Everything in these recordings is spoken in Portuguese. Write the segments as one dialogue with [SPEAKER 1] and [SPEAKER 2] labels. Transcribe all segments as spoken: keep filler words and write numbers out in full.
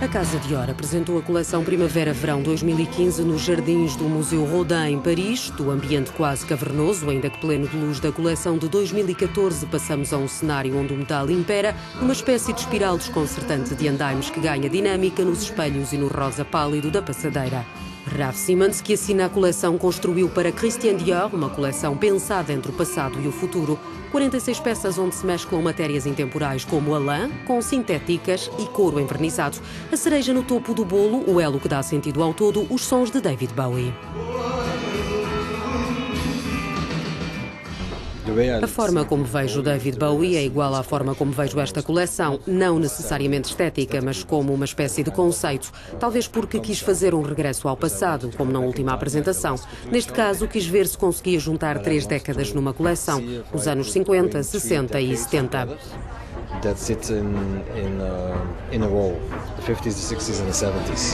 [SPEAKER 1] A Casa Dior apresentou a coleção Primavera-Verão dois mil e quinze nos jardins do Museu Rodin, em Paris. Do ambiente quase cavernoso, ainda que pleno de luz da coleção de dois mil e catorze, passamos a um cenário onde o metal impera, uma espécie de espiral desconcertante de andaimes que ganha dinâmica nos espelhos e no rosa pálido da passadeira. Raf Simons, que assina a coleção, construiu para Christian Dior uma coleção pensada entre o passado e o futuro. quarenta e seis peças onde se mesclam matérias intemporais como a lã, com sintéticas e couro envernizado. A cereja no topo do bolo, o elo que dá sentido ao todo, os sons de David Bowie. A forma como vejo David Bowie é igual à forma como vejo esta coleção, não necessariamente estética, mas como uma espécie de conceito. Talvez porque quis fazer um regresso ao passado, como na última apresentação. Neste caso, quis ver se conseguia juntar três décadas numa coleção, os anos cinquenta, sessenta e setenta.
[SPEAKER 2] That sit in in uh, in a row, the fifties, the sixties and the seventies.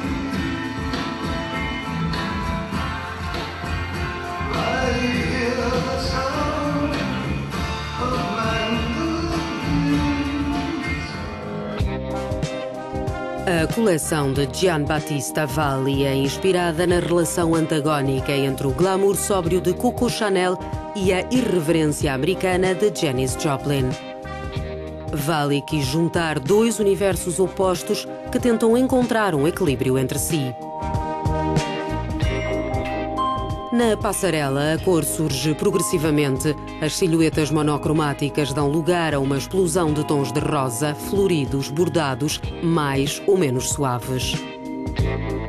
[SPEAKER 1] A coleção de Giambattista Valli é inspirada na relação antagónica entre o glamour sóbrio de Coco Chanel e a irreverência americana de Janis Joplin. Valli quis juntar dois universos opostos que tentam encontrar um equilíbrio entre si. Na passarela, a cor surge progressivamente. As silhuetas monocromáticas dão lugar a uma explosão de tons de rosa, floridos, bordados, mais ou menos suaves.